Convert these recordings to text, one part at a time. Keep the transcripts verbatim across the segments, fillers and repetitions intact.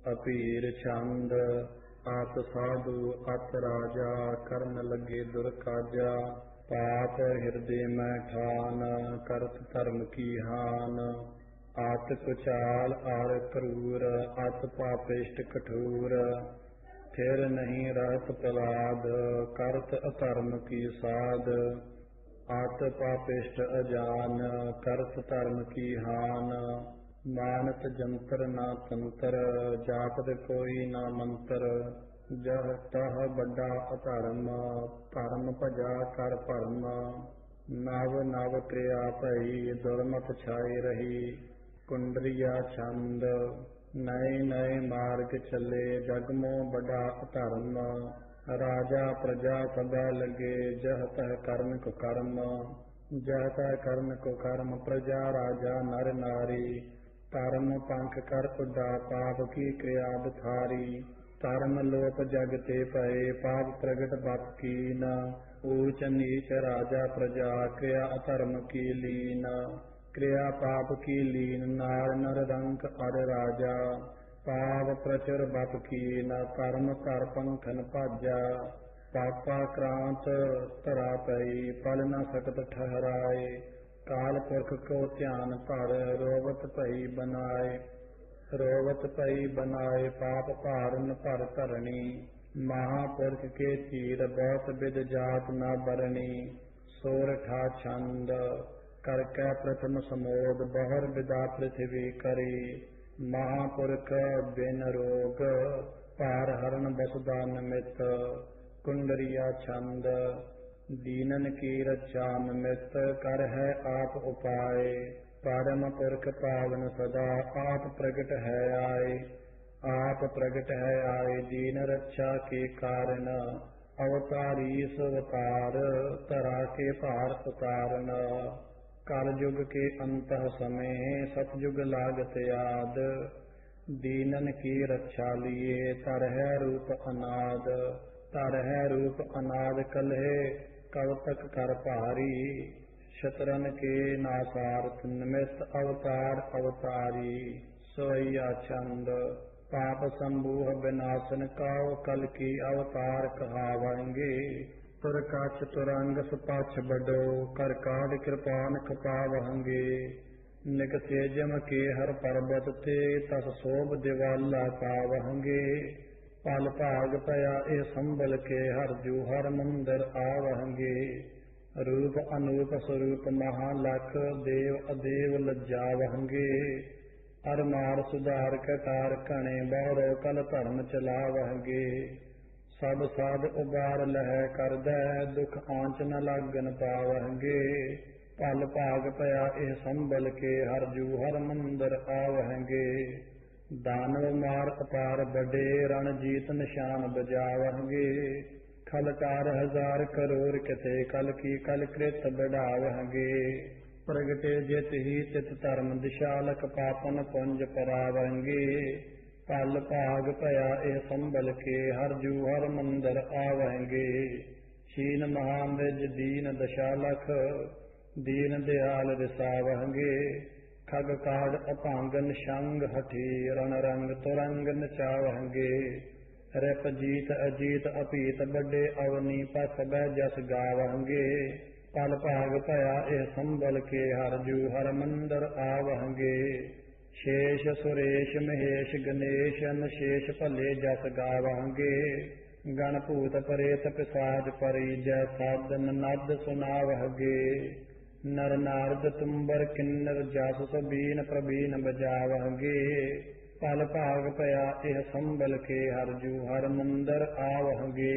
अपीर छंद आत साधु अत राजा करन लगे दुर्काजा पाप हृदय में ठान करत धर्म की हान आत कुचाल आर क्रूर अत पापिष्ट कठोर फिर नहीं रहत प्रलाद करत अधर्म की साध आत पापिष्ट अजान करत धर्म की हान मानत जंतर ना तंतर जापद कोई ना मंत्र जह तह बड़ा अधर्म धर्म भजा कर भरम नव नव क्रिया भई दुर्मत छाई रही कुंडलिया छंद नए नए मार्ग चले जगमो बड़ा अधर्म राजा प्रजा सदा लगे जह तह कर्म को कर्म जह तह कर्म को कर्म प्रजा राजा नर नारी धर्म पंख कर उड़ा पाप की क्रिया बिथारी धर्म लोप जगते भये पाप प्रगट बत कीन ऊच नीच राजा प्रजा क्रिया अधर्म की लीन क्रिया पाप की लीन नार नर रंक अर राजा पाप प्रचुर बत कीन धर्म कर पंखन भाजा पापा क्रांत धरा पई पल न सकत ठहराए काल पुरख को ध्यान पर रोवत भई बनाए रोवत भई बनाए पाप भारन भर धरणी महापुरख के तीर बहुत विद जात न बरणी सोरठा छंद करके प्रथम समोद बहुर विदा पृथ्वी करी महापुरख बिन रोग पार हरण बसदा निमित कुंडरिया छंद दीनन की रक्षा निमित्त कर है आप उपाय परम पुरख पावन सदा आप प्रगट है आए आप प्रगट है आए दीन रक्षा के कारण अवतारी अवतार तरा के पार उतारन कल युग के अंत समय सतयुग लागत याद दीनन की रक्षा लिए तर है रूप अनाद तर है रूप अनाद कलहे कब तक कर भारी शतरन के नासार्थ निमित्त अवतार अवतारी सोया छंद पाप समूह विनाशन काव कल की अवतार कहावंगे तुरकाछ तुरंग सुपाछ बडो कर काढ़ कृपान खपावहंगे निकसे जम के हर पर्वत ते तस शोभ दिवाला पावहंगे पल भाग पया ए संभल के हर जू हर मंदिर आवहंगे रूप अनूप स्वरूप महालख देव अदेव लज्जावहंगे अर मार सुधार कटार कणे बहुरो कल धर्म चलावहंगे सब साध उबार लह कर दै दुख आंच न लागन पावहंगे पल भाग पया ए संभल के हर जू हर मंदिर आवहंगे दानव मार अपार बड़े रण जीत निशान बजावहंगे खलकार हजार करोड़ किते कल की कल कृत बढ़ावहंगे प्रगटे जित ही चित धर्म दिशालक पापन पुंज परावहंगे पल भाग पया ए संभल के हर जू हर मंदिर आवहंगे शीन महामृज दीन दशालख दीन दयाल रिसावहंगे खग काढ़ अपांग निशंग हठी रण रंग तुरंग नचावहंगे रिप जीत अजीत अपीत बड़े अवनी पथ बह जस गावहंगे पल भाग पया ए संभल के हर जू हर मंदिर आवहंगे शेष सुरेश महेश गणेश शेष भले जस गावहंगे गण भूत परेत पिसाज परी जय साधन नद सुनावहंगे नर नारद तुम्बर किन्नर जस सबीन प्रबीन बजावहंगे पल भाग पया एह संभल के हर जू हर मंदिर आवहंगे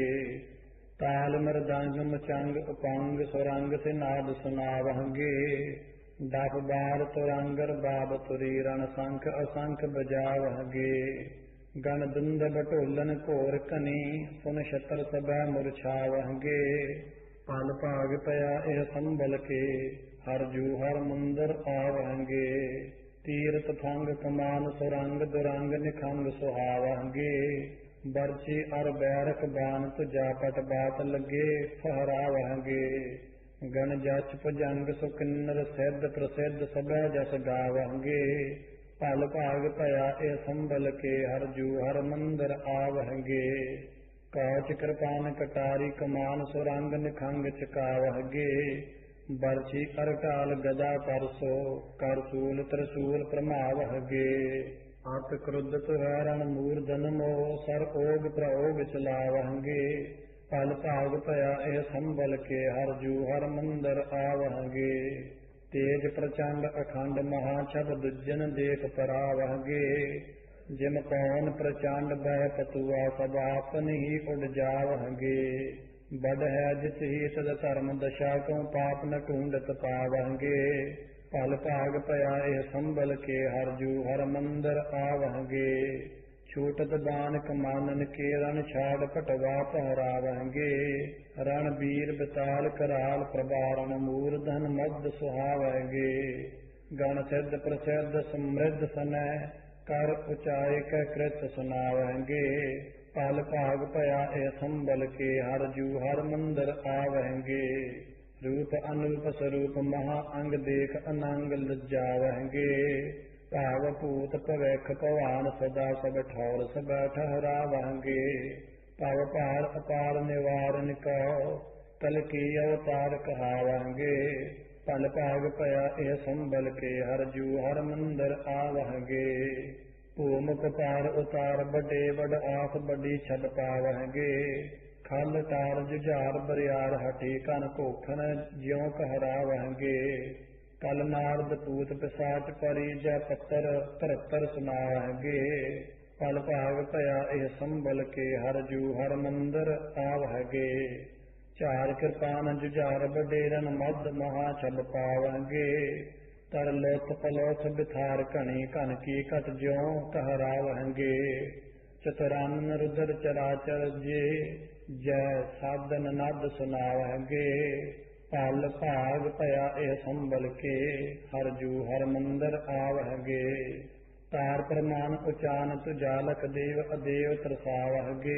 ताल मृदंग मचंग उपंग सुरंग से नाद सुनावहंगे डफ बार तुरंगर बाब तुरी रण संख असंख बजावहंगे गण दुंद बटोलन घोर कनी सुन छतर सबै मुरछावहंगे पल भाग पया एह संभल के हर जू हर मंदिर आवहंगे तीरथ फंग कमान सुरंग दुरंग निखंग सुहावहंगे बरछी अर बैरक बान तुझा पट बात लगे फहरावहंगे गण जच भुजंग सुकिन्नर सिद्ध प्रसिद्ध सबै जस गावहंगे पल भाग पया ए संभल के हर जू हर मंदिर आवहगे। कौच कृपान कटारी कमान सुरंग निखंग चकावहगे। बरछी करटाल गदा परसो करसूल त्रिशूल प्रमावहगे। अत क्रुद्ध तुहरण मूर्धन मोह सर ओग प्रओग चलावहगे। पल भाग पया ए संभल के हर जू हर मंदिर आवहगे। तेज प्रचंड अखंड महाछब दुज्जन देख परावहगे। जिम पवन प्रचंड बह पतुआ सब आपन ही उड़ जावहगे। बड़ है जित ही सद धर्म दशा को पाप न ढूंढत पावहगे। पल भाग पया ए संभल के हर जू हर मंदिर आवहगे। छूटत बान कमानन के रण छाड़ पटवा पहरावहगे। रण वीर बिताल कराल प्रबारण मूर्धन मद सुहावहगे। गण सिद्ध प्रसिद्ध समृद्ध सनय कर उचाई क कृत सुनावहगे। पल भाग पया ए संभल के हर जू हर मंदिर आवहगे। रूप अनूप स्वरूप महा अंग देख अनंग लज्जावहगे। भाव भूत भविख भवान सदा सब ठौर सब ठहरावहगे। भव पार अपार निवारण कहो कल की अवतार कहावहगे। पल भाग पया ए संभल के हर जू हर मंदिर आवहगे। भूमुख पार उतार बड़े बड़ आस बड़ी छद पावहगे। खल तार जुझार बरियार हठी कन कोखन ज्यों कहरावहगे। कल नारद पूत पिसाच परी जय पत्तर तरत्तर सुनावहगे। पल भाग पया ए संभल के हर जू हर मंदिर आवहगे। चार कृपान जुझार बडेरन मद महा छब पावहगे। तर लोथ पलोथ बिथार कणी कन की कट ज्यों कहरावहगे। चतुरानन रुद्र चराचर जे जय साधन नद सुनावहगे। पल भाग पया ए संभल के हर जू हर मंदिर आवहगे। तार प्रमाण उचान तुजालक देव अदेव तरसावहगे।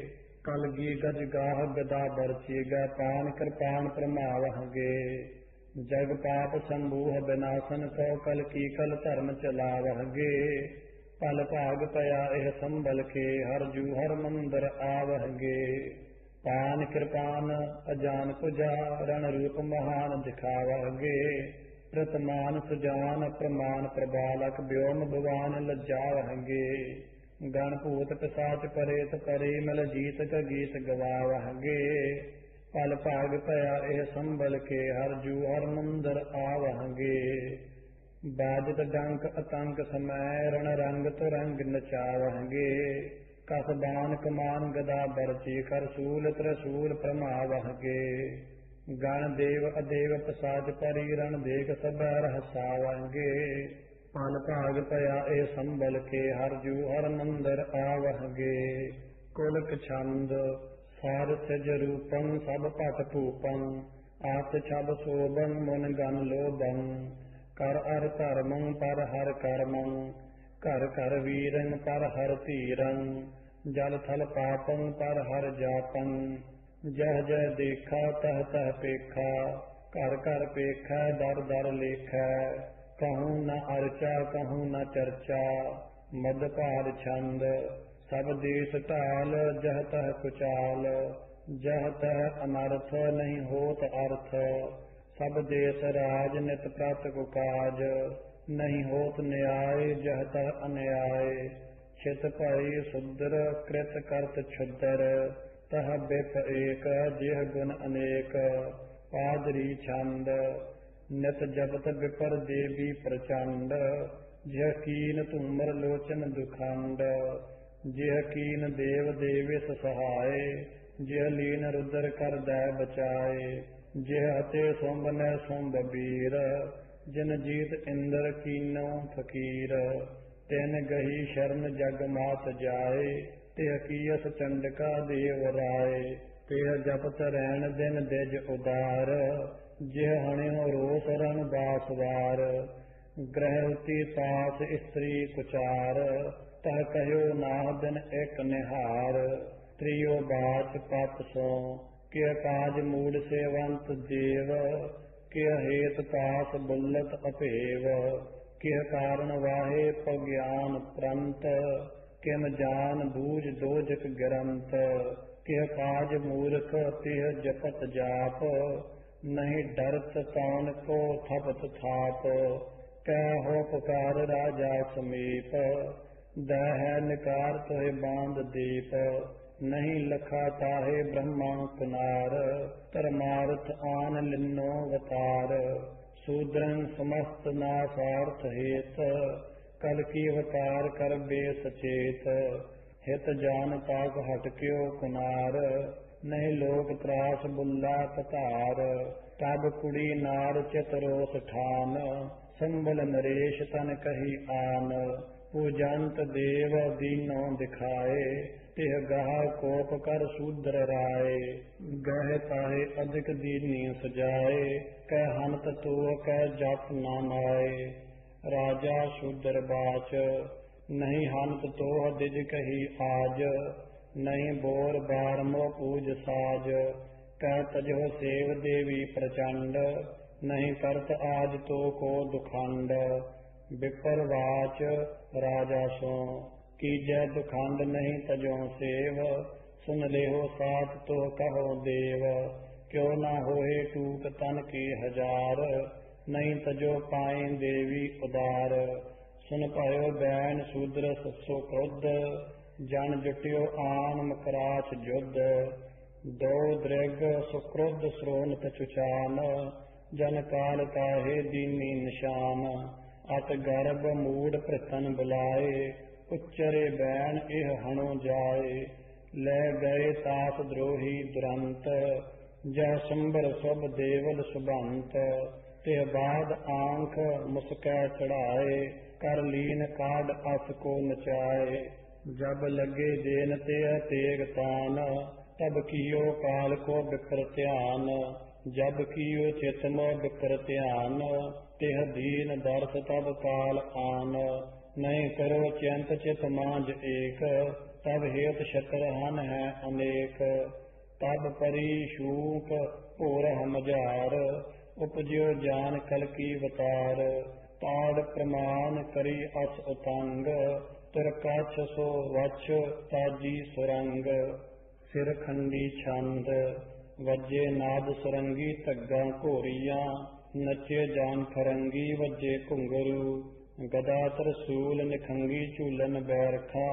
कलगी गज गाह गदा बरछी ग पान कृपान प्रमावहगे। जग पाप संबूह विनाशन को कल की कल धर्म चलावहगे। पल भाग पया एह संभल के हर जू हर मंदिर आवहगे। पान कृपान अजान पुजा रण रूप महान दिखावहगे। प्रतमान सुजान प्रमाण प्रबालक व्योम भुवान लज्जावहगे। गण भूत पिसाच परेत परे मिल जीत का गीत गवावहगे। पल भाग पया एह संभल के हर जू हर मंदिर आवहगे। बाजत डंक अतंक समय रण रंग तुरंग नचावहगे। कस बान कमान गदा बरछी करसूल त्रिशूल प्रमावहगे। गण देव अदेव पिसाच परी रण देख सब रहसावहगे। पल भाग पया ए संभल के हर जू हर मंदिर आवहगे। कुलक छंद सार सिज रूपं सब पट भूपं। आत छब शोभं मुन गण लोभं। कर अर धर्मं पर हर कर्मं। कर कर वीरं पर हर धीरं। जल थल पापं पर हर जापं। जह जह देखा तह तह पेखा। कर कर पेखा दर दर लेखा। कहूँ न अर्चा कहूँ न चर्चा। मद पार छंद सब देश टाल जह तह कुचाल। जह तह अनर्थ नहीं होत अर्थ। सब देश राज नित प्रत को काज। नहीं होत न्याय जह तह अन्याय। छित भई सुदर कृत करत क्षुदर। तह बिप एक जिह गुण अनेक। पादरी छंद नित जपत विपर देवी प्रचंड। जिह कीन तुमर लोचन दुखंड। जिह कीन देव देविस सहाय। जिह लीन रुद्र कर दै बचाए। जिह हते सुंभ न सुंभ बीर। जिन जीत इंद्र कीनो फकीर। तिन गही शरण जग मात जाए। तिह कीयस चंडका देव राय। तिह जपत रैन दिन दिज उदार। जिह हणियो रोस रण बासवार। ग्रहवती सास स्त्री कुचार। तह कहो नाह दिन एक निहार। त्रियो बाच पत सो किय काज मूड सेवंत देव। किय हेत पास बुल्लत अपेव। किह कारण वाहे पज्ञान प्रंत, किम जान बूझ दोजक गिरंत। किह काज मूर्ख तिह जपत जाप, नहीं डरत तौन को थपत थाप। कह हो पुकार राजा समीप, दह निकार तोहे बांध दीप। नहीं लखा ताहे ब्रह्मा कुनार, परमार्थ आन लिन्नो अवतार। शूद्रं समस्त नासार्थ हेत, कल की अवतार कर बेस चेत। हित जान ताक हट क्यों कुनार, नहीं लोक त्रास बुल्ला पतार। तब कुड़ी नार चितरोस ठान, संबल नरेश तन कही आन। पूजंत देव दीनों दिखाए, तिह गह कोप कर शूद्र राय। गह ताहे अधिक दीनी सजाए, कह हनत तो कह जप नाम आए। राजा शूद्र बाच, नहीं हनत तो दिज कही आज। नहीं बोर बारमो पूज साज, कह तजो सेव देवी प्रचंड। नहीं करत आज तो को दुखंड। विपर वाच राजा सो, कीजै दुखंड नहीं तजो सेव। सुन लेहो साथ तो कहो देव, क्यों न होए टूक तन की हजार। नहीं तजो पाए देवी उदार। सुन पायो बैन शूद्र सो क्रोध, जन जुटियो आन मकराच जुद्ध। दो दृग सुक्रोध स्रोन तचुचान, जन काल काहे दीनी निशान। अत गर्भ मूड प्रतन बुलाए, उच्चरे बैन इह हणो जाए। ले गए ताप द्रोही दुरंत, जह संबर सब देवल सुबंत। तिह बाद आंख मुस्कै चढ़ाए, कर लीन काड अस को नचाए। जब लगे देन ते तेग तान, तब कियो काल को बिकर ध्यान। जब कियो चित मो बिकर ध्यान, तिह दीन दर्श तब काल आन। नहीं करो चिंत चित मांझ एक, तब हेत शतर हन है अनेक। तब परी शूक भोर हजार, उपज्यो जान कल की अवतार। ताड़ प्रमाण करी अस उतंग, तुरकाछ सो वछ ताजी सुरंग। सिर खंडी छंद, वजे नाद सुरंगी तग्गा घोरिया। नचे जान फरंगी वजे घुंगरू। गदा तरसूल निखंगी झूलन बैरखा।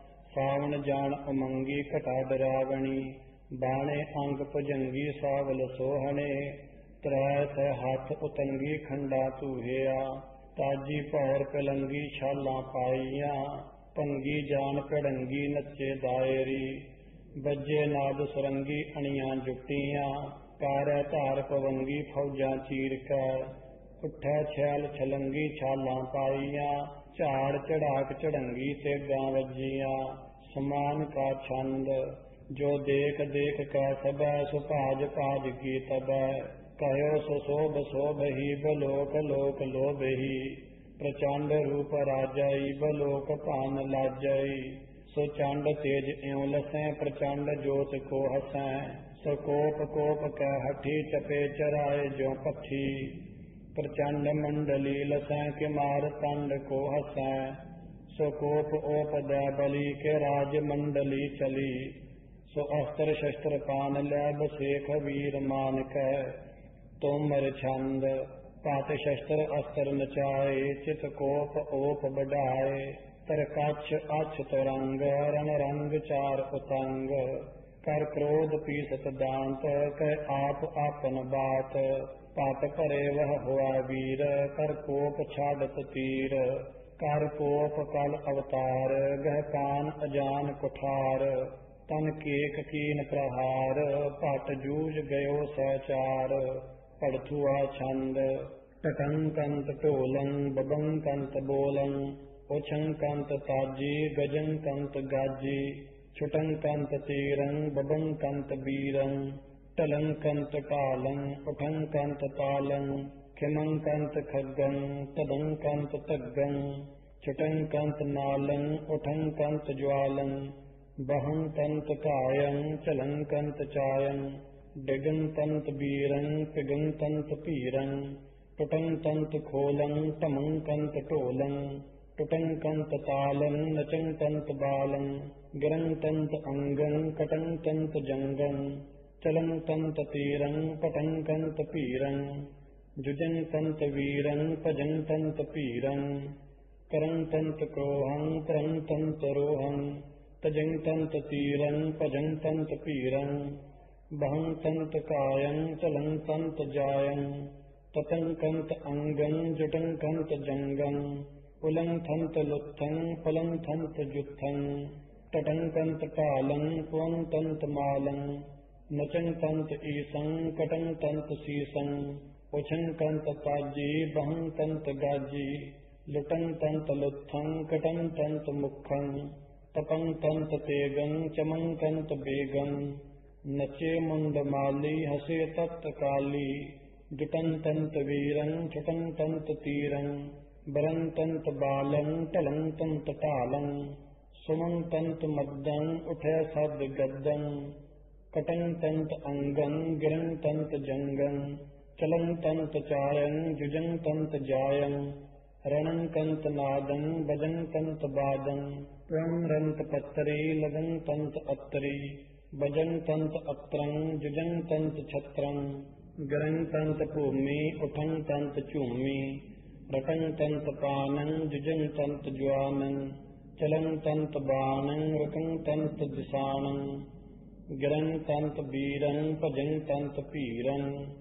सावन जान उमंगी घटा डरावणी। बाणे अंग भुजंगी सावल सोहणे। त्रै थे हथ उतंगी खंडा धूहिया। ताजी भौर पिलंगी छालां पाईया। भंगी जान भड़ंगी नचे दायरी। बजे नाद सुरंगी अणियां जुटियां। कारै धार पवंगी फौजां चीर कर। उठै छैल छलंगी छालां पाईया। झाड़ चढ़ाक चढ़ंगी तेगां वजियां। समान का छंद, जो देख देख कै सबै। सुभाज भाज की तबै। कहो सो शोभ शोभहि, बलोक लोक लोभहि। प्रचंड रूप राजाई, बलोक भान लाजई। सो चंड तेज इਉ लसै, प्रचंड जोत को हसै। सो कोप कोप कै हठी, चपे चराए ज्यों पट्ठी। प्रचंड मंडली लसै, के मार तंड को हसै। सो कोप ओप दै बलि, के राज मंडली चली। सो अस्त्र शस्त्र पान लै, बसेख वीर मान कै। तोमर छंद, पात शस्त्र अस्त्र नचाए। चित कोप ओप बढ़ाए। तरकछ अछ तुरंग, रण रंग चार उतंग। कर क्रोध पीसत दांत, कह आप आपन बात। पट भरे वह हुआ वीर, कर कोप छाड़त तीर। कर कोप कल अवतार, गह कान अजान कुठार। तन केक कीन प्रहार, पट जूझ गयो सहचार। पड़थुआ छंद, टकंकंत ढोलं, बबंकंत बोलं। उछंकंत ताजी, गजंकंत गाजी। छुटंकंत तीरं, बबंकंत बीरं। टलंकंत टालं, उठंकंत तालं। खिमंकंत खड्गं, तदंकंत तग्गं। छुटंकंत नालं, उठंकंत ज्वालं। बहंकंत कायं, चलंकंत चायं। डिगंतंत बीरं, पिगंतंत पीरं। टुटं तंत खोलं टमं कंत टोलं टुटं कंत तालं नचं तंत बालं गिरं तंत अंगं कटं तंत जंगं चलं तंत तीरं पटं कंत पीरं जुजं तंत वीरं पजं तंत पीरं करं तंत क्रोहं परं तंत रोहं तजं तंत तीरं पजं तंत पीरं बहं तंत कायं चलं तंत जायं ततं कंत अंगं जुटं कंत जंगं उलं थंत लुत्थं फलं थंत जुत्थं टटं कंत टालं पुं तंत मालं नचं तंत ईसं कटं तंत शीसं उछं कंत ताजी बहं तंत गाजी लुटं तंत लुत्थं कटं तंत मुखं तपं तंत तेगं चमं कंत बेगं नचे मुंड माली हसे तत् काली जुटं तंत वीरं छुटं तंत तीरं बरं तंत बालं टलं तंत टालं सुमं तंत मद्दं उठै सद गद्दं कटं तंत अंगं गिरं तंत जंगं चलं तंत चायं जुजं तंत जायं रणं कंत नादं बजं तंत बादं त्वं रंत पत्तरी लगं तंत अत्तरी बजं तंत अत्रं जुजं तंत छत्रं गिरं तंत भूमि उठं तंत चूमि रटं तंत पानं जुजं तंत ज्वानं चलं तंत बाणं रुकं तंत दिशानं गिरं तंत वीरं पजं तंत पीरं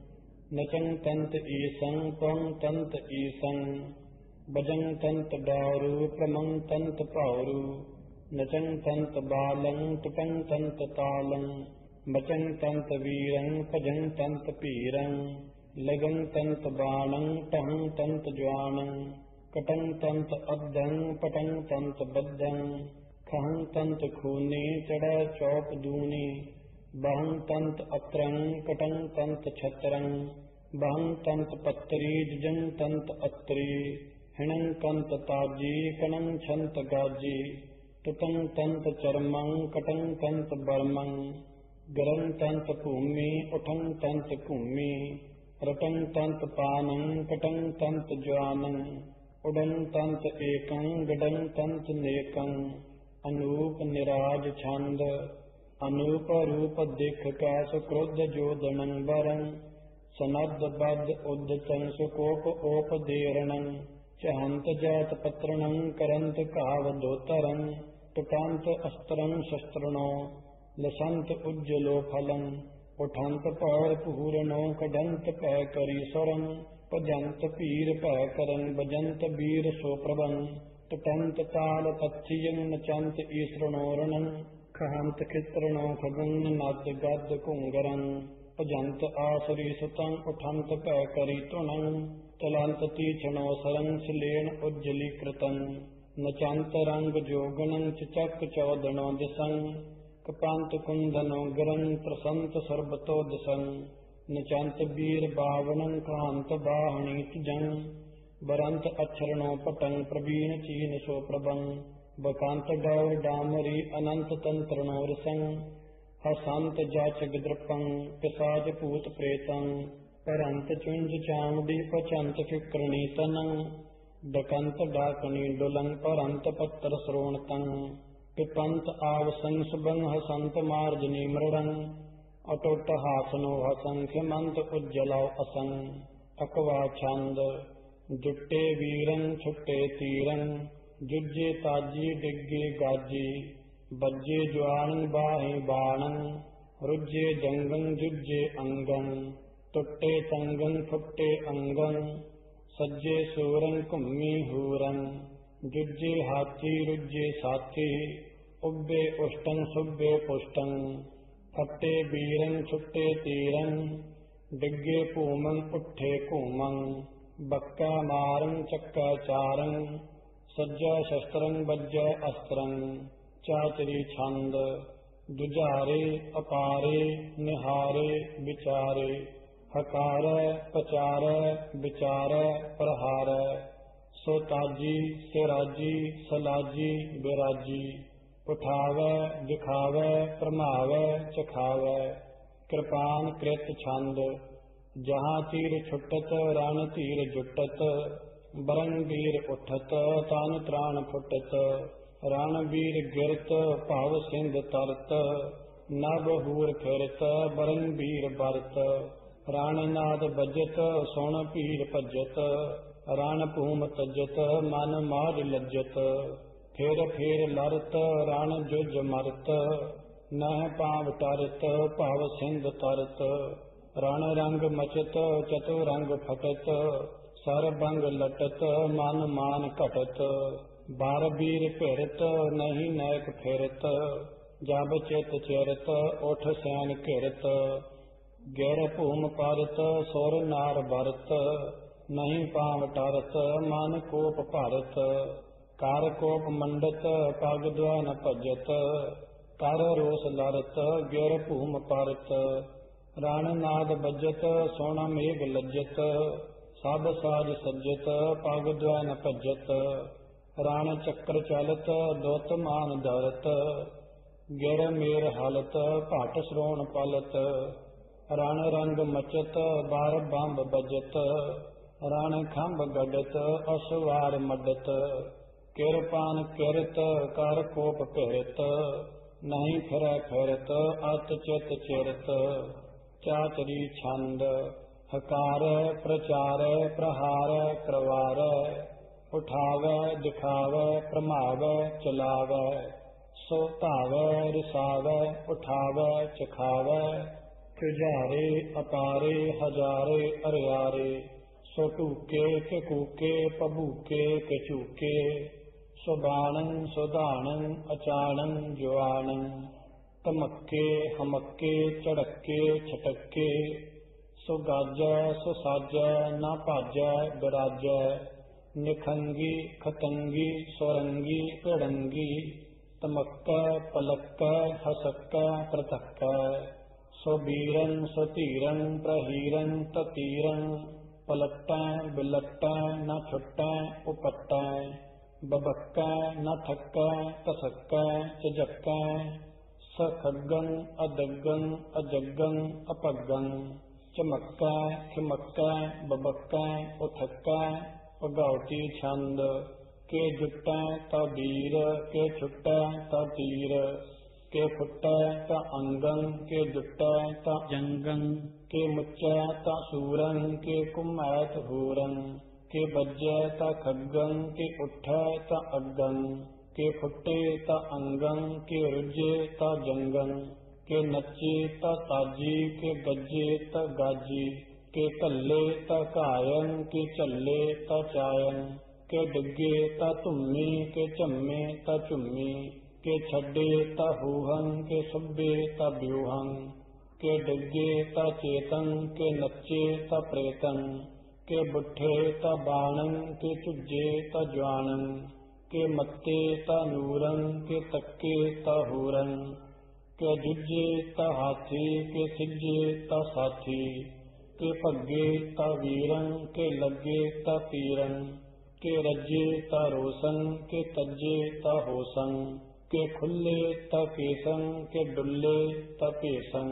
नचं तंत ईसं त्वं तंत ईसं बजं तंत डारू प्रमं तंत पारू नचं तंत बालं टुटं तंत तालं बचं तंत वीरं पजं तंत पीरं लगं तंत बाणं टहं तंत ज्वानं कटं तंत अद्धं पटं तंत बद्धं खहं तंत खूनी चढ़ चौप दूनी बहं तंत अत्रं कटं तंत छत्रं बहं तंत पत्तरी जुजं तंत अत्री हिणं कंत ताजी कणं छंत गाजी टुटं तंत चर्मं कटं तंत बर्मं गरं तंत भूमि उठं तंत भूमि रटं तंत पानं कटं तंत ज्वानं उडं तंत एकं गडं तंत नेकं अनूप निराज छंद अनूप रूप दिख का सुक्रोध जोदनं वरं सनद्ध बद्ध उद्दतं सुकोप ओप देरणं चहंत जात पत्रणं करंत कावदोतरं टुकांत अस्त्रं शस्त्रणो लसंत उज्ज्वलो फलं उठंत पौर पुहूरणो कढंत पै करी स्वरं पजंत पीर पै करं बजंत वीर सोप्रभं टुटंत ताल तच्छियं नचंत ईसृणोरणं खहंत खित्रणो खगं नद गद कुंगरं भजंत आसुरी सुतं उठंत पै करी तृणं चलंत तीक्षणो सरं शिलेन उज्जलीकृतं नचंत रंग जोगनं चिचक चौदनो दिशं कपंत कुंदनो गिरं प्रसंत सर्वतो दिशं नचंत वीर बावनं खहंत बाहणी तुजं बरंत अक्षरणों पटं प्रवीण चीन सो प्रभं बकांत गौर डामरी अनंत तंत्रणो रसं हसंत जाचग द्रपं पिशाच पूत प्रेतं परंत चुंज चामुडी पचंत फिक्रणी तनं डकंत डाकणी डुलं परंत पत्तर श्रोणतं पिपंत आवसं सुबं हसंत मार्जनी मृडं अटोट हासनो हसंख्य मंत उज्जलाव असं अकवा छंद जुट्टे वीरं छुट्टे तीरं जुज्जे ताजी डिग्गे गाजी बज्जे ज्वाणं बाहे बाणं रुज्जे जंगं जुज्जे अंगं टुट्टे तंगं फुट्टे अंगं सज्जे सूरं कुम्मी हूरं जुज्जे हाथी रुज्जे साथी उब्बे उष्टं सुब्बे पुष्टं फट्टे वीरं छुट्टे तीरं डिग्गे पूमं उठे कूमं बक्का मारं चक्का चारं सज्जा शस्त्रं बज्जा अस्त्रं चाचरी छंद दुजारे अपारे निहारे विचारे हकार पचार विचार प्रहार सोताजी सिराजी सलाजी बिराजी उठावै दिखावै प्रमावै चखावै कृपान कृत छंद जहाँ तीर छुटत रण तीर जुटत, बरंगीर उठत तान त्राण फुटत। रणबीर गिरत भाव सिंध तरत, नभ हूर फिरत बरंगीर बरत। राणनाद बजत सुन पीर भजत, रण भूम तजत मन माज लज्जत। फेर फेर लरत रण जुज मरत, नह पाव टरत भाव सिंध तरत। रण रंग मचत चतुरंग फटत, सरबंग लटत मन मान घटत। बार बीर भिरत नहीं नैक फिरत, जब चित चिरत उठ सैन घिरत। गिर भूम परत सुर नार बरत, नहीं पाव टरत मन कोप भरत। कर कोप मंडत पग द्वैन भजत, कर रोस लरत गिर भूम परत। रण नाद बजत सुन मेघ लज्जत, सब साज सज्जत पग द्वैन भजत। रण चक्र चलत दुत मान धरत, गिर मेर हलत भट श्रोण पलत। रण रंग मचत बार बंब बजत, रण खंभ गडत असवार मडत। किरपान किरत कर कोप भिरत, नहीं फिरै फिरत अत चित चिरत। चातरी छंद हकार प्रचार प्रहार प्रवार, उठावै दिखावै प्रमावै चलावै। सो धावै रिसावै उठावै चखावै, जुझारे अपारे हजारे अरियारे। सो टूके के कूके पबूके के चूके, सुबाणन सुधाणन अचानन जुआनन। तमक्के हमक्के चढ़क्के छटक्के, सुगाजै सुसाजै ना भाजै बिराजै। निखंगी खतंगी सुरंगी भिड़ंगी, तमक्कै पलक्कै हसक्कै प्रतक्कै। सुबीरन सुधीरन प्रहीरन ततीरन, पलटै बिलटै न छुटै उपटै। बबक्कै न थक्कै तसक्कै झक्कै, सखगन अदगन अजगन अपगन। चमक्कै खिमक्कै बबक्कै उथक्कै, भगौती छंद के जुटै ता बीर के छुटै ता तीर। के फुटै ता अंगन के जुटै ता जंगन, के मुचै ता सूरन के कुमैत हूरन। के बज्जै ता खग्गन के उठै ता अग्गन, के फुटे ता अंगन के रुजे ता जंगन। के नच्चे ता ताजी के गज्जे ता गाजी, के कल्ले ता कायन के चल्ले ता चायन। के डिग्गे ता धुम्मी के झम्मे ता झुम्मी, के छड्डे ता हूहन के सुब्बे ता ब्यूहन। के डिग्गे ता चेतन के नच्चे ता प्रेतन, के बुठे ता बाणन के चुज्जे ता ज्वानन। के मत्ते ता नूरन के तक्के ता हूरन, के जुज्जे ता हाथी के सिज्जे ता साथी। के भग्गे ता वीरन के लग्गे ता तीरन, के रज्जे ता रोसन के तज्जे ता होसन। के खुल्ले ता केसन के डुल्ले ता पेसन,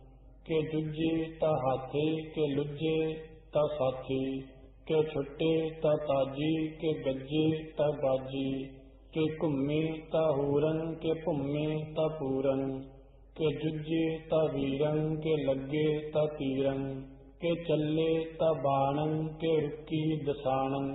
के जुज्जे ता हाथी के लुज्जे ता साथी। के छुट्टे ता ताजी के गज्जे ता गाजी, के घुम्मे ता हूरन के भुम्मे ता पूरन। के जुज्जे ता वीरन के लग्गे ता तीरन, के चल्ले ता बाणन के रुक्की दसानन।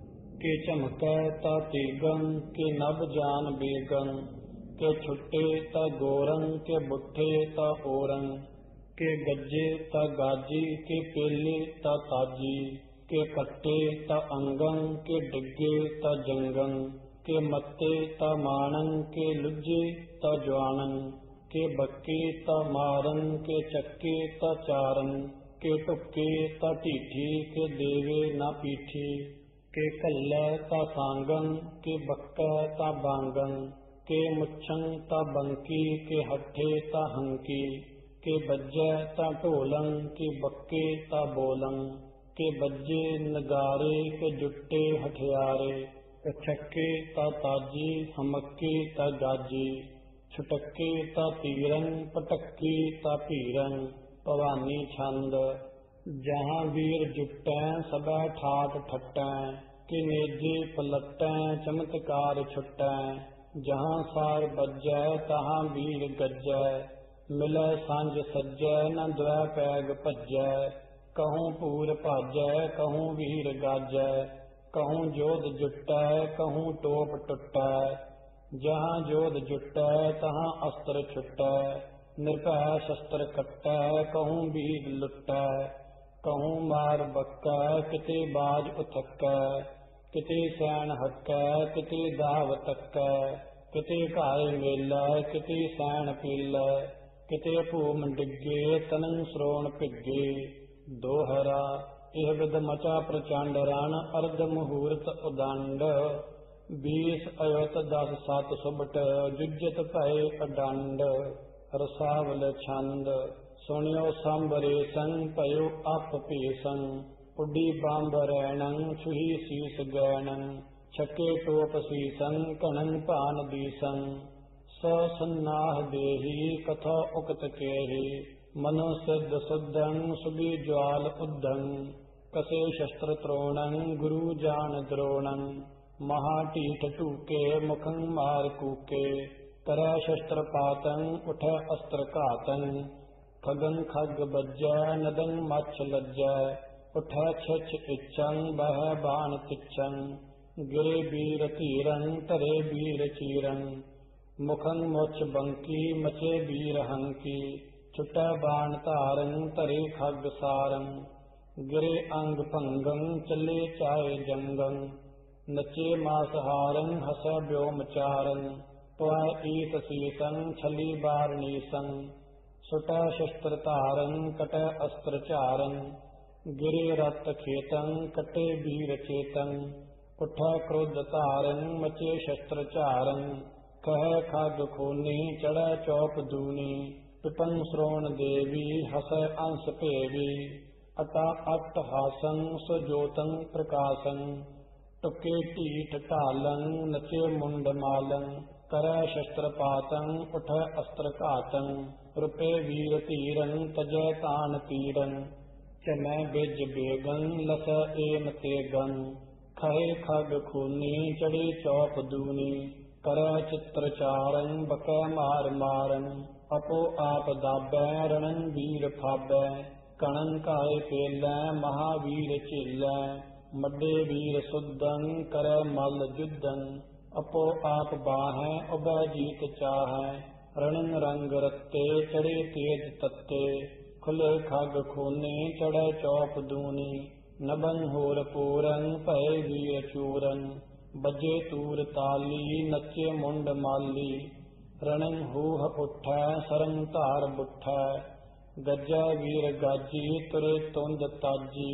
के झमकै ता तेगन के नभ जान बेगन, के छुट्टे ता गोरन के बुट्ठे ता ओरन। के गज्जे ता गाजी के पेले ता ताजी, के कट्टे ता अंगन के डिग्गे ता जंगन। के मत्ते ता माणन के लुज्जे ता ज्वानन, के बक्के ता मारन के चक्के ता चारन। के टुक्के ता ढीठी के देवे ना पीठी, के कल्लै ता सांगन के बक्कै ता बांगन। के मुच्छं ता बंकी के हट्ठे ता हंकी, के बज्जै ता ढोलन के बक्के ता बोलन। के बज्जे नगारे के जुट्टे हठियारे, छक्के ता ताजी हमक्के ता गाजी। छुटक्के ता तीरन पटक्की ता भीरन, भवानी छंद जहाँ वीर जुटै सबै ठाट ठट्टै, कि नेजे पलटै चमत्कार छुटै। जहाँ सार बज्जै तहाँ वीर गज्जै, मिलै सांझ सज्जै न द्वै पैग भज्जै। कहूँ पूर भाजै कहूँ वीर गाजै, कहूँ जोध जुटै कहूँ टोप टुटै। जहाँ जोध जुटै तहाँ अस्त्र छुटै, निर्भै शस्त्र कट्टै कहूँ वीर लुटै। कहूँ मार बक्कै किते बाज उथक्कै, किते सैन हक्कै किते दाव तक्कै। किते घाय मेलै किते सैन पीलै, किते भूम डिग्गे तनन श्रोण भिगे। दोहरा इह विद मचा प्रचंड रण, अर्ध मुहूर्त उदंड। बीस अयुत दस सत सुबट, जुजत भय अडंड। रसावल छंद सुनियो सांबरे संग, भयो अप भीसं। उडी बांब रैणं छुही शीस गैणं, छके टोप सीसं कणं भान दीसं। स सन्नाह देही कथा उक्त केहि, मनो सिद्ध सुद्धं सुबी ज्वाल उद्धं। कसे शस्त्र त्रोणं गुरु जान द्रोणं, महाटीठ टूके मुखं मार कूके। करै शस्त्र पातं उठै अस्त्र घातं, खगं खग बज्जै नदं मच्छ लज्जै। उठै छिछ इच्छं बहै बाण तिच्छं, गिरे वीर धीरं धरे वीर चीरं। मुखं मुछ बंकी मचे वीर हंकी, छुटै बाण धारं धरे खग सारं। गिरे अंग भंगं चले चाहे जंगं, नचे मासहारं हसै व्योम चारं। त्वै ईत सीसं छली बारनीसं, सुटै शस्त्र धारं कटै अस्त्र चारं। गिरे रत खेतं कटे वीर चेतं, उठै क्रोध धारं मचे शस्त्र चारं। कहै खग खूनी चढ़ै चौप दूनी, पिपं श्रोण देवी हसै अंस भेवी। अटा अट्ट हासं सुजोतं प्रकाशं, टुके ढीठ ढालं नचे मुंड मालं। करै शस्त्र पातं उठै अस्त्र घातं, रुपे वीर धीरं तजै तान पीड़ं। चमै बिज बेगं लसै एम तेगं, खहे खग खूनी चढ़ी चौप दूनी। करै चित्र चारं बकै मार मारं, अपो आप दाबै रणं वीर फाबै। कणं घाय पेलै महावीर झेलै, मड्डे वीर सुद्धं करै मल जुद्धं। अपो आप बाहै उबै जीत चाहै, रणं रंग रत्ते चढ़े तेज तत्ते। खुले खग खूने चढ़ै चौप दूनी, नभं होर पूरं भय वीर चूरं। बजे तूर ताली नचे मुंड माली, रणं हूह उठै सरंग धार बुठै। गज्जै वीर गाजी तुरे तुंद ताजी,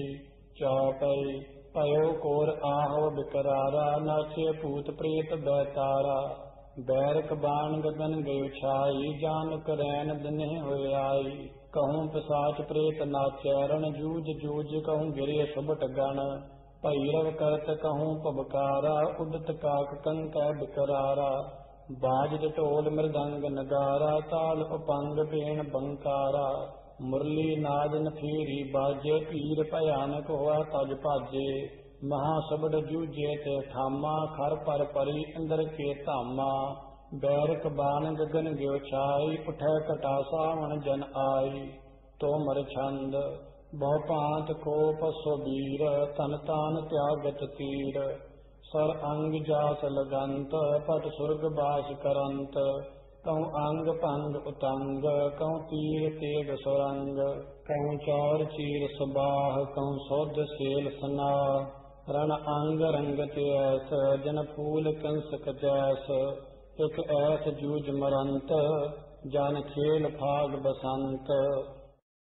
चौपई भयो कोर आहो बिकरारा। नाचे भूत प्रेत बैतारा, बैरक बाण गगन गयो छाई। जान करैन दिने होए आई, कहूँ पिसाच प्रेत नाचै। रण जूझ जूझ कहूँ गिरे सुबट गण, भैरव करत कहूँ पबकारा। उदत काक कंकै बिकरारा, बाज ढोल मृदंग नगारा। ताल उपंग बेण बंकारा, मुरली नाद नथेरी बाजे। पीर भयानक होआ तज भाजे, महासबड़ जूझे ते ठामा। खर पर परी इंद्र के धामा, बैरक बाण गगन गयो छाई। उठै कटा सावन जन आई, तोमर छंद बहु भांत कोप सुबीर। तन तान त्यागत तीर, सर अंग जास लगंत। पट सुरग बास करंत, कहूँ अंग भंग उतंग। कहूँ तीर तेग सुरंग, कहूँ चौर चीर सुबाह। कहूँ सौध सेल सनाह, रण अंग रंगत ऐस। जन फूल कंसक जैस, एक ऐस जूझ मरंत। जन खेल फाग बसंत,